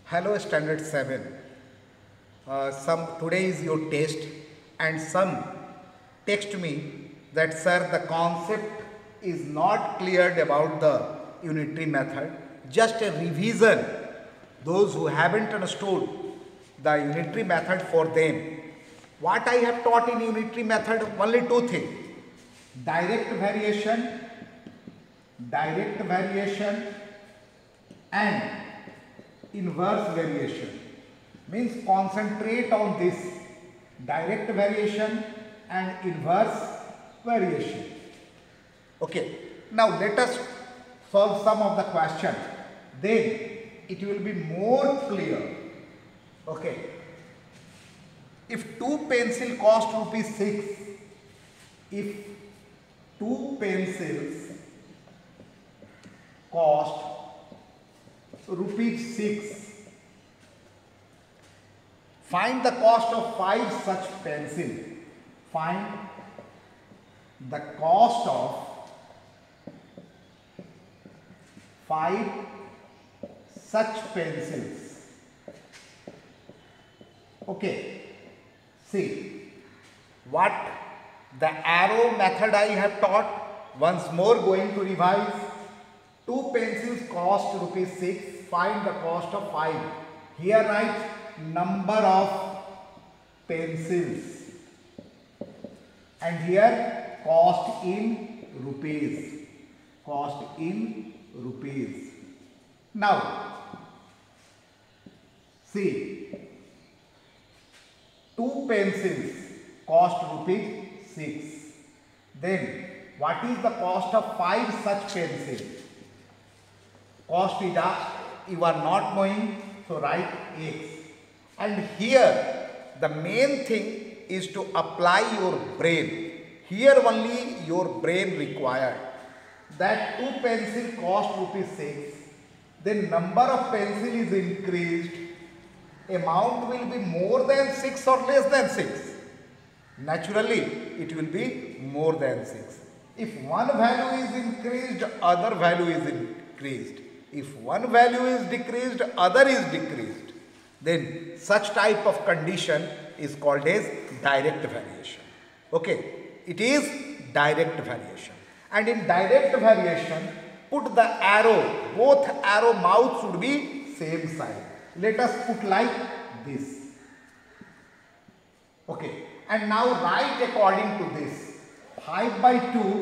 Hello Standard 7. Today is your test and some text me that sir the concept is not cleared about the unitary method. Just a revision. Those who haven't understood the unitary method for them. What I have taught in unitary method, only two things. Direct variation and inverse variation. Means concentrate on this direct variation and inverse variation. Okay. Now let us solve some of the questions. Then it will be more clear. Okay. If two pencils cost rupees 6, if two pencils cost rupees 6, find the cost of 5 such pencils. Find the cost of 5 such pencils. Okay. See what the arrow method I have taught. Once more going to revise. Two pencils cost rupees 6. Find the cost of 5. Here write number of pencils and here cost in rupees. Cost in rupees. Now see, two pencils cost rupees 6. Then what is the cost of 5 such pencils? Cost is you are not knowing, so write x. And here the main thing is to apply your brain. Here only your brain required. That two pencil cost rupees 6. Then number of pencil is increased. Amount will be more than 6 or less than 6. Naturally, it will be more than 6. If one value is increased, other value is increased. If one value is decreased, other is decreased. Then such type of condition is called as direct variation. Okay, it is direct variation. And in direct variation, put the arrow, both arrow mouths should be same side. Let us put like this. Okay, and now write according to this. 5 by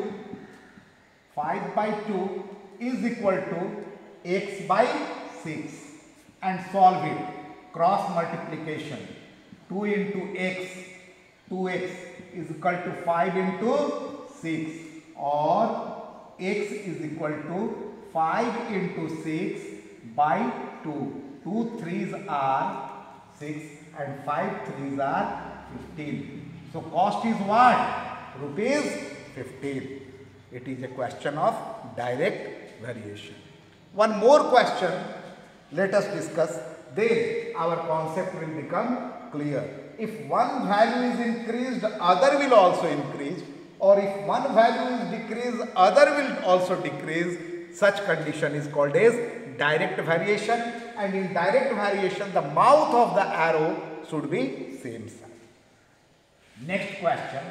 2 is equal to x by 6 and solve it. Cross multiplication. 2 into x, 2x is equal to 5 into 6 or x is equal to 5 into 6 by 2. 2 threes are 6 and 5 threes are 15. So cost is what? Rupees 15. It is a question of direct variation. One more question let us discuss. Then our concept will become clear. If one value is increased, other will also increase, or if one value is decreased, other will also decrease. Such condition is called as direct variation, and in direct variation the mouth of the arrow should be same side. Next question.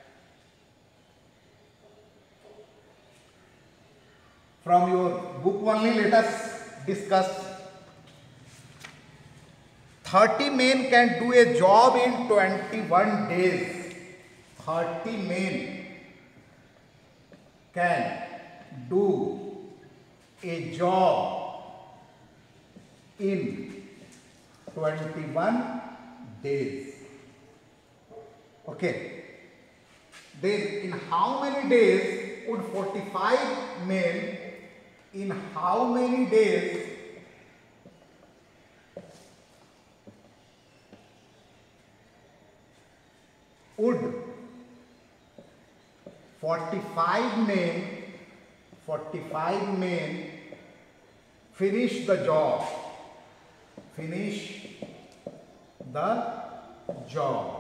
From your book only let us discuss. 30 men can do a job in 21 days. 30 men can do a job in 21 days. Okay. Then in how many days would 45 men, in how many days would 45 men finish the job? Finish the job.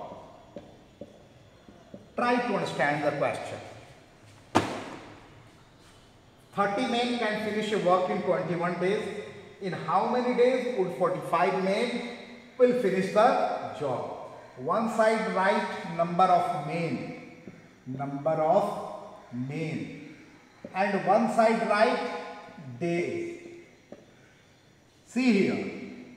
Try to understand the question. 30 men can finish a work in 21 days. In how many days would 45 men will finish the job? One side write number of men, and one side write days. See here,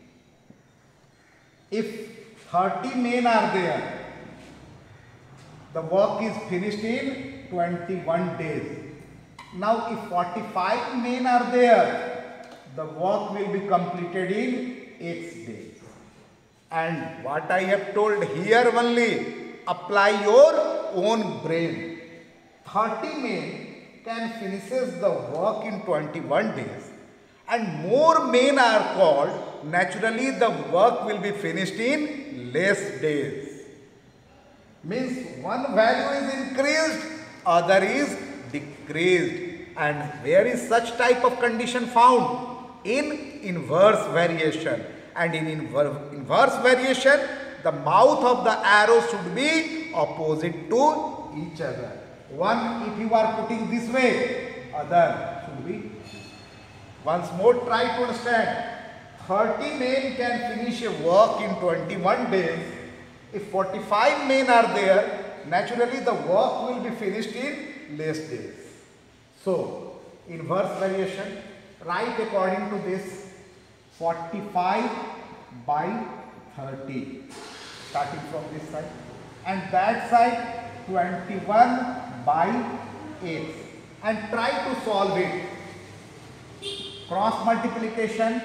if 30 men are there, the work is finished in 21 days. Now if 45 men are there, the work will be completed in X days. And what I have told here only, apply your own brain. 30 men can finishes the work in 21 days, and more men are called, naturally the work will be finished in less days. Means one value is increased, other is decreased. And where is such type of condition found? In inverse variation. And in inverse variation, the mouth of the arrow should be opposite to each other. One, if you are putting this way, other should be. Once more, try to understand. 30 men can finish a work in 21 days. If 45 men are there, naturally the work will be finished in less days. So, inverse variation, write according to this 45 by 30, starting from this side, and that side 21 by 8, and try to solve it. Cross multiplication,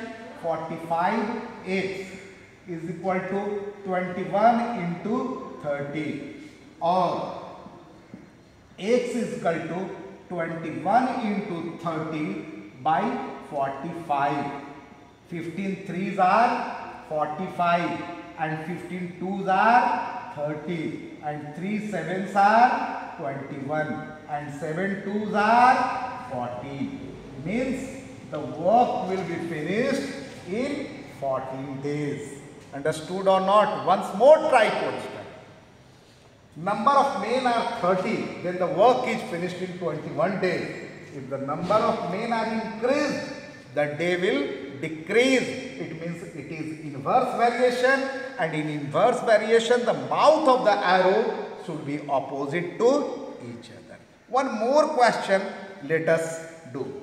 45x is equal to 21 into 30, or x is equal to 21 into 30 by 45. 15 threes are 45, and 15 twos are 30, and 3 sevens are 21, and 7 twos are 40. Means the work will be finished in 14 days. Understood or not? Once more try to understand. Number of men are 30, then the work is finished in 21 days. If the number of men are increased, the day will decrease. It means it is inverse variation, and in inverse variation, the mouth of the arrow should be opposite to each other. One more question let us do.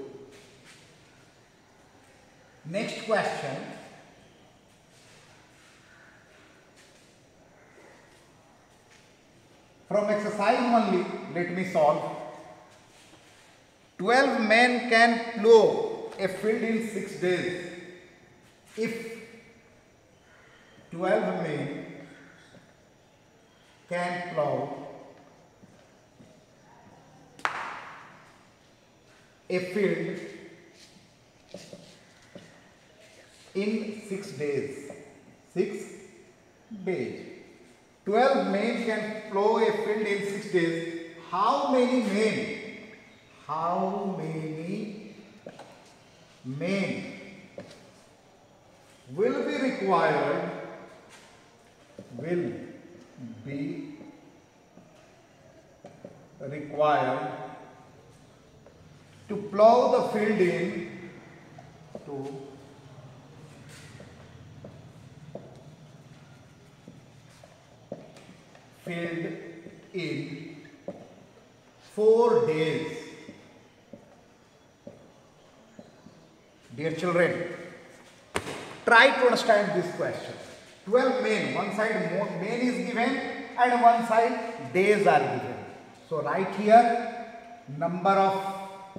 Next question. From exercise only, let me solve. 12 men can plow a field in 6 days. If 12 men can plow a field in 6 days. 6 days. 12 men can plow a field in 6 days. How many men? How many men will be required? Will be required to plow the field in field in 4 days. Dear children, try to understand this question. 12 men, one side men is given and one side days are given. So write here number of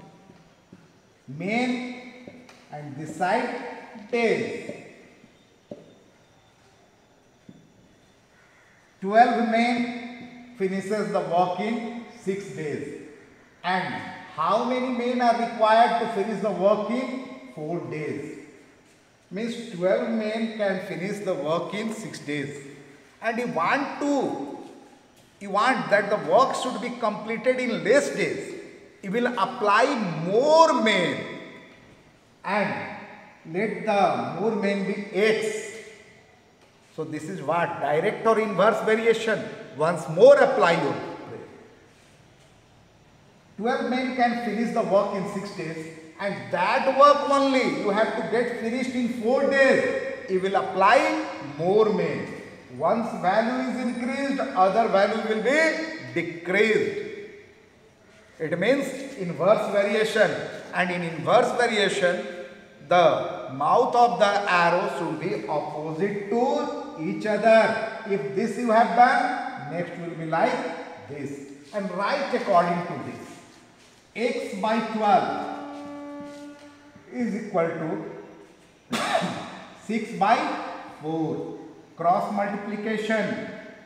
men and this side days. 12 men finishes the work in 6 days. And how many men are required to finish the work in 4 days? Means 12 men can finish the work in 6 days. And you want that the work should be completed in less days. You will apply more men and let the more men be X. So this is what? Direct or inverse variation. Once more apply your brain. 12 men can finish the work in 6 days and that work only you have to get finished in 4 days, you will apply more men. Once value is increased, other value will be decreased. It means inverse variation, and in inverse variation, the mouth of the arrow should be opposite to each other. If this you have done, next will be like this. And write according to this. X by 12 is equal to 6 by 4. Cross multiplication.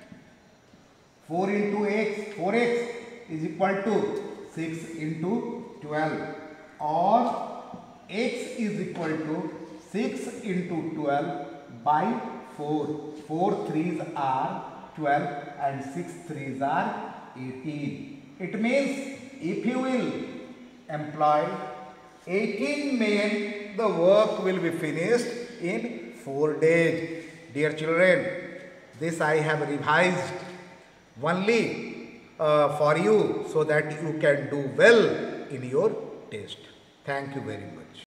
4 into x, 4x is equal to 6 into 12. Or x is equal to 6 into 12 by 4. 4 3s are 12 and 6 3s are 18. It means if you will employ 18 men, the work will be finished in 4 days. Dear children, this I have revised only for you so that you can do well in your test. Thank you very much.